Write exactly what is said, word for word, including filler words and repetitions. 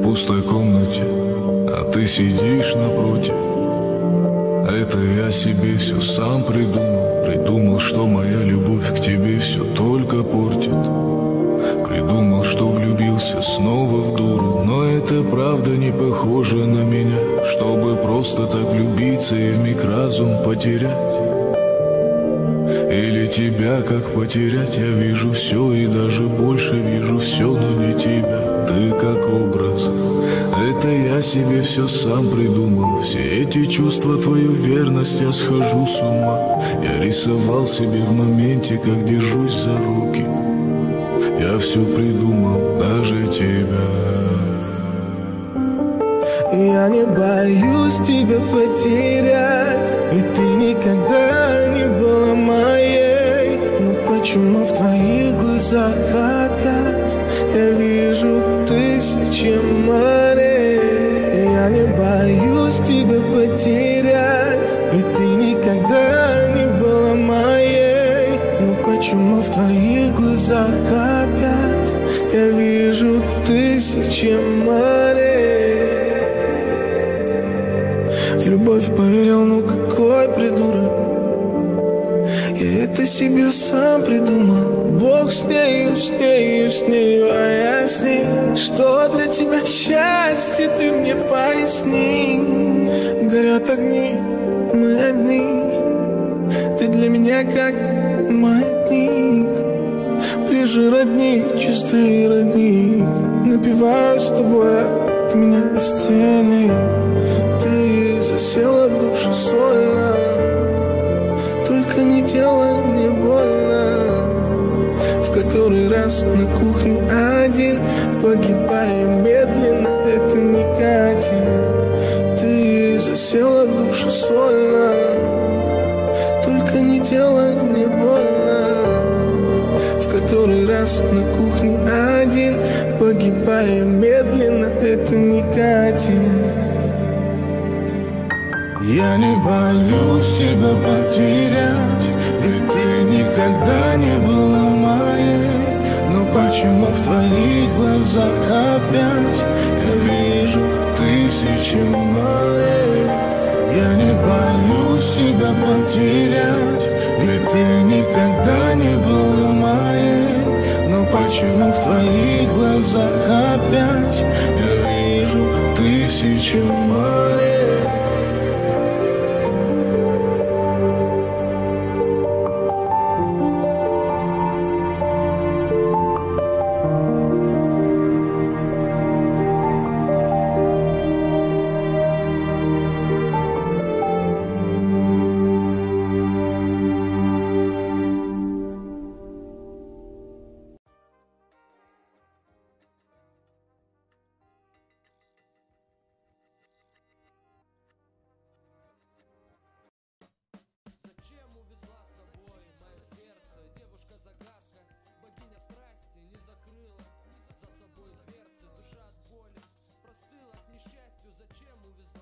в пустой комнате, а ты сидишь напротив. Это я себе все сам придумал. Придумал, что моя любовь к тебе все только портит. Придумал, что влюбился снова в дуру. Но это правда не похоже на меня, чтобы просто так влюбиться и вмиг разум потерять. Или тебя как потерять? Я вижу все и даже больше вижу все, но не тебя. Ты как образ. Это я себе все сам придумал. Все эти чувства, твою верность, я схожу с ума. Я рисовал себе в моменте, как держусь за руки. Я все придумал, даже тебя. Я не боюсь тебя потерять, и ты никогда не была моей. Но почему в твоих глазах опять я вижу тысячи морей? Я не боюсь тебя потерять, и ты никогда не была моей. Но почему в твоих глазах опять я вижу тысячи морей? В любовь поверил, ну какой придурок. Я это себе сам придумал. Бог с нею, с нею, с нею, а я с ней. Что для тебя счастье, ты мне поясни. Горят огни, мы одни. Ты для меня как маятник. Ближе родни, чистый родник. Напиваю с тобой, а ты меня на стене. Ты засела в душе сольно. Только не делай мне больно. В который раз на кухне один, погибаю медленно, это не Катя. Ты засела в душе сольно. Только не делай мне больно. В который раз на кухне один, погибаю медленно, это не Катя. Я не боюсь тебя потерять, ведь ты никогда не была моей. Но почему в твоих глазах опять я вижу тысячи морей? Я не боюсь тебя потерять, ведь ты никогда не была моей. Но почему в твоих глазах опять я вижу тысячи морей? Зачем увезла?